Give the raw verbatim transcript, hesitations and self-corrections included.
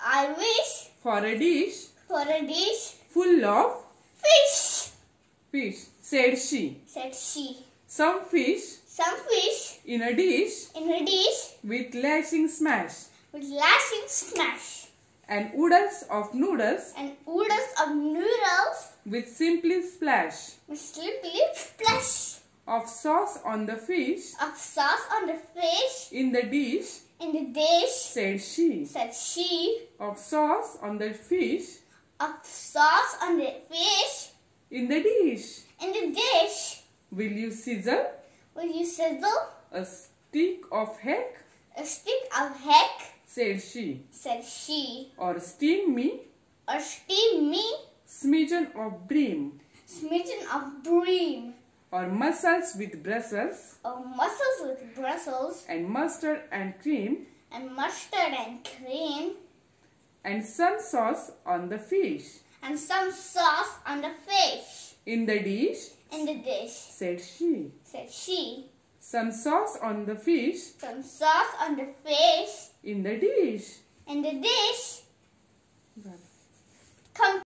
I wish for a dish for a dish full of fish, fish, said she. said she. Some fish Some fish in a dish in a dish with lashing smash, with lashing smash, and oodles of noodles and oodles of noodles with simply splash with slippery splash of sauce on the fish of sauce on the fish in the dish, in the dish, said she. said she. Of sauce on the fish Of sauce on the fish in the dish. in the dish. Will you sizzle Will you sizzle a stick of heck, a stick of heck, said she, said she, or steam me or steam me, smidgen of bream, smitten of bream, or mussels with Brussels, or mussels with Brussels, and mustard and cream, and mustard and cream, and some sauce on the fish and some sauce on the fish in the dish, in the dish, said she. said she. Some sauce on the fish Some sauce on the fish in the dish. in the dish. Come